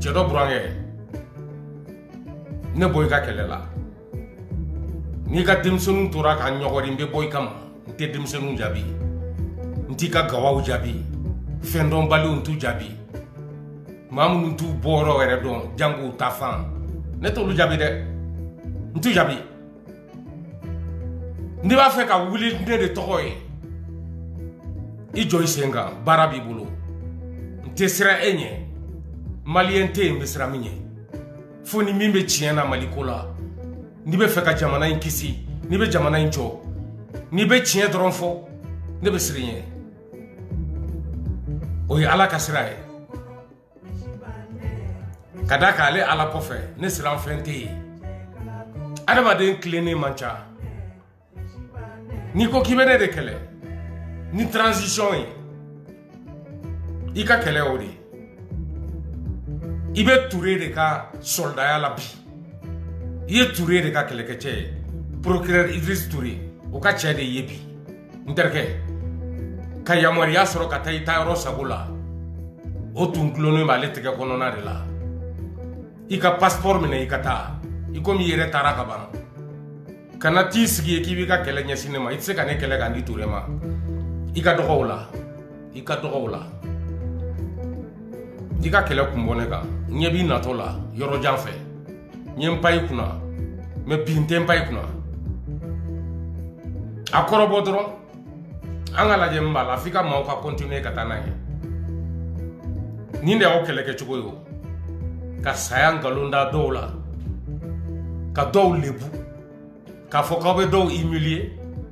Chedo Burange ne boy ka kelela ni ka dimsunu tora ka nyogori mbe boy kama nte dimsunu jabi nti ka gawaw jabi fendon balu ntu jabi mamu ntu boro ere don jangu tafan ne to lu jabi de ntu jabi ndi ba fe ka wuli ne de tokoy I joy senga barabi bulu nte sira enye maliente mbesra minye foni mimbe chiena malikola ni be feka jamana inkisi ni be jamana incho ni be chien dronfo ne be srinye oy ala kasrae kadaka ale ala kofe ne sira fente adama den klene mancha ni ko kibene de kele ni transition ika kele ori ibe touré de ka soldat ya la bi ye touré de ka kele keche procureur Idriss Touré o ka che de yebi nterke ka yamori ya soro ka taita ro sabula o tun clono ma leteke kono na de la ika passeport mine ikata ikomi yere taraka ba kana tisigi ekibi ka kele nya sinema itse ka ne kele ka ndi Touré ma ika dogola ika kele kumbone ka nyebi natola yoro janfe nyempai kuna me pintempai kuna akoro bodro angala je mbala fika ma ka continue katana ye ninde o kele ke chugoyo ka sayang galunda dola ka do lebu ka fokabe do humilier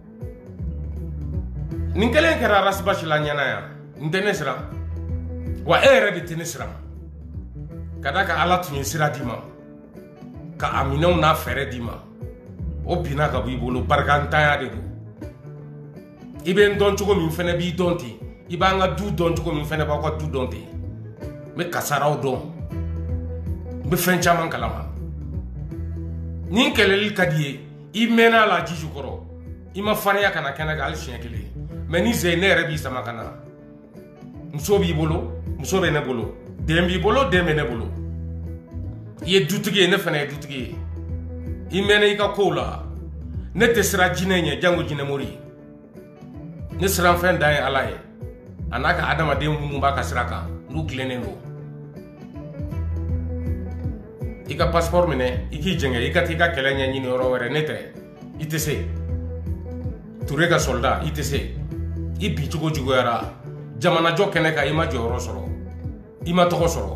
ninkelen kera rasbash la nyana ya ndenesra wa ere de tenesra kadaka ala tun sira dima ka aminon na fere dima o bina ka bibolo barkanta ya de ibe ndon chugo min fene bi donti ibanga du don chugo min fene ba ko du donti me kasaraw don be fencha man kalama ninkelel kadie imena la jiju koro ima fane ya kana kana gal shenkele meni zeynere bi sama kana musobi bolo musobe ne bolo dembi bolo deme ne bolo ye dutige ne fana dutige imene ika kola ne tesra jinenye jango jine mori ne sran fen dai alaye anaka adama de mu ba ka sraka nu kleneno ika passeport mine iki jenge ika tika kelenya nyini oro were nete itese Touré soldat itese ibi jugo yara jamana jo kene ka ima joro soro ima toko soro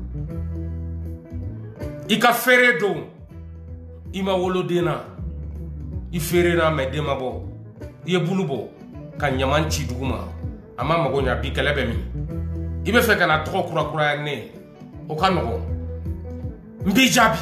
ika fere do ima wolo dena I fere na me dema bo ye bulubo ka nyamanchi duguma ama magonya bi kelebe mi ibe fe kana toko kura ne o kanogo mbi jabi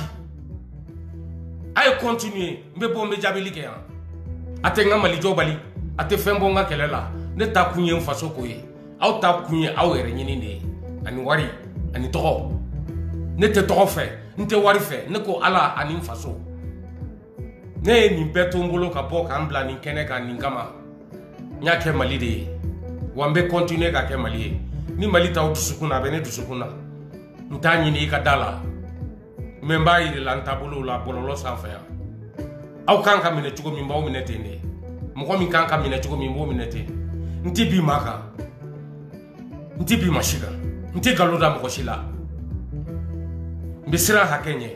ay continuer mbe bo mbe jabi like ya ate ngamali jo bali ate fembo nga kelela ne ta kunye mfaso ko ye aw ta kunye aw ere nyini ne ani wari ani toko ne te toko fe nte wari fe ne ko ala ani mfaso ne ni beto ngolo ka bo ka mbla ni kene ka ni kama nya ke mali de wambe continuer ka ke mali ni mali ta otusukuna be ne tusukuna ntanyi ni ka dala memba iri lantabulu la bololo sanfa ya aw kanka mine chugo mimba mine tende mko min kanka mine chugo mimbo mine te nti bi maka nti bi mashiga nti galoda mko shila mbisira hakenye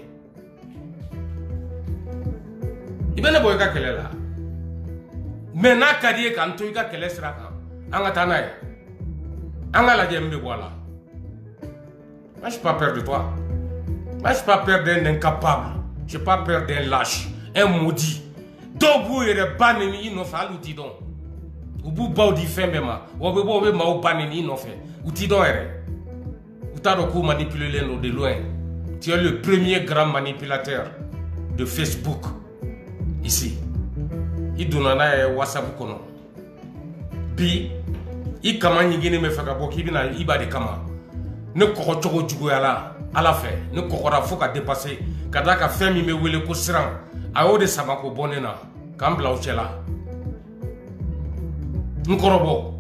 ibene boy ka kelela mena kadie kan to ka kelesra kan anga tanaye anga la jembe voilà moi j'ai pas peur de toi moi j'ai pas peur d'un incapable j'ai pas peur d'un lâche un maudit dobu ere baneni inofe aluti don ubu baudi fembema wobe bobe ma baneni inofe uti don ere utado ko manipuler l'un de loin. Tu es le premier grand manipulateur de Facebook ici. Il donne un WhatsApp kono bi i kama nyigene me faka boki bina iba de kama ne koko chogo jugo yala ala fe ne koko ra foka dépasser kada ka femi me wele ko siran ayo de sama ko bonena kambla o chela nkorobo